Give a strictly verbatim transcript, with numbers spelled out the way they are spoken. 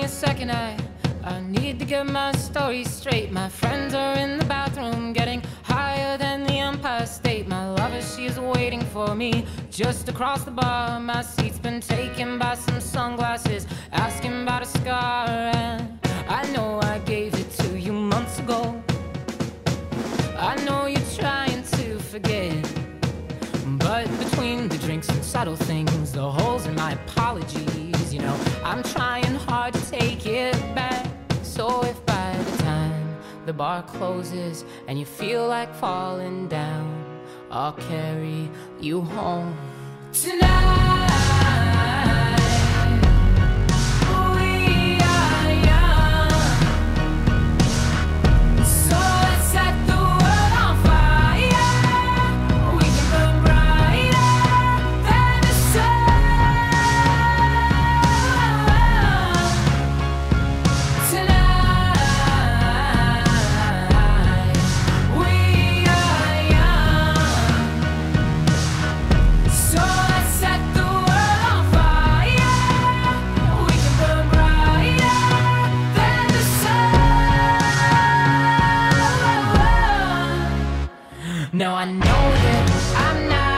me a second, I, I need to get my story straight. My friends are in the bathroom getting higher than the Empire State. My lover, she's waiting for me just across the bar. My seat's been taken by some sunglasses, asking about a scar. And I know I gave it to you months ago. I know you're trying to forget, but between the drinks and subtle things, the holes in my apologies, you know, I'm trying hard to take it back. So if by the time the bar closes and you feel like falling down, I'll carry you home tonight. Now I know that I'm not